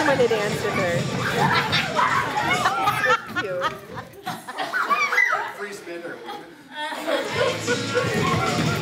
want to dance with her. So cute. Free spinner.